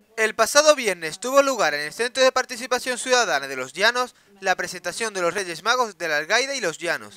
El pasado viernes tuvo lugar en el Centro de Participación Ciudadana de Los Llanos la presentación de los Reyes Magos de la Algaida y Los Llanos.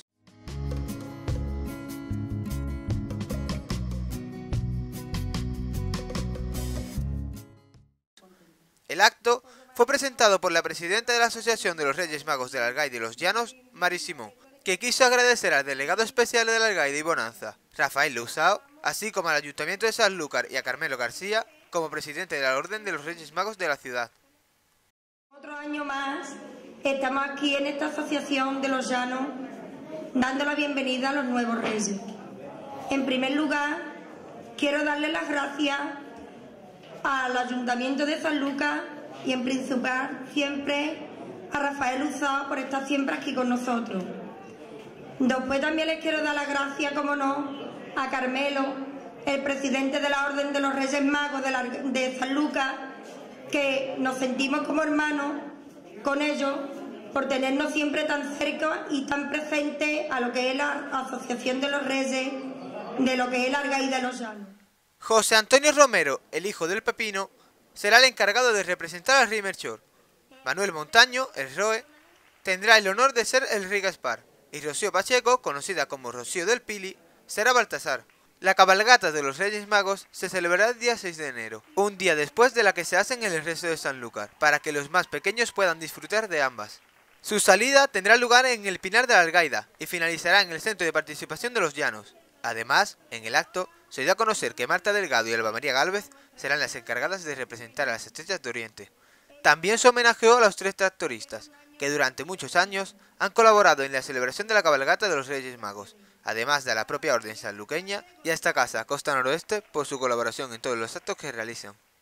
El acto fue presentado por la presidenta de la Asociación de los Reyes Magos de la Algaida y Los Llanos, Mari Simón, que quiso agradecer al delegado especial de la Algaida y Bonanza, Rafael Lousao, así como al Ayuntamiento de Sanlúcar y a Carmelo García, como presidente de la Orden de los Reyes Magos de la ciudad. Otro año más estamos aquí en esta asociación de Los Llanos dando la bienvenida a los nuevos reyes. En primer lugar, quiero darle las gracias al Ayuntamiento de Sanlúcar y en principal siempre a Rafael Lousao por estar siempre aquí con nosotros. Después también les quiero dar las gracias, como no, a Carmelo, el presidente de la Orden de los Reyes Magos de Sanlúcar, que nos sentimos como hermanos con ellos por tenernos siempre tan cerca y tan presentes a lo que es la Asociación de los Reyes, de lo que es la Algaida de Los Llanos. José Antonio Romero, el hijo del Pepino, será el encargado de representar al Rey Melchor. Manuel Montaño, el Roe, tendrá el honor de ser el Rey Gaspar, y Rocío Pacheco, conocida como Rocío del Pili, será Baltasar. La cabalgata de los Reyes Magos se celebrará el día 6 de enero, un día después de la que se hace en el resto de Sanlúcar, para que los más pequeños puedan disfrutar de ambas. Su salida tendrá lugar en el Pinar de la Algaida y finalizará en el Centro de Participación de Los Llanos. Además, en el acto, se dio a conocer que Marta Delgado y Alba María Gálvez serán las encargadas de representar a las Estrellas de Oriente. También se homenajeó a los 3 tractoristas, que durante muchos años han colaborado en la celebración de la cabalgata de los Reyes Magos, además de a la propia orden sanluqueña y a esta casa Costa Noroeste por su colaboración en todos los actos que realizan.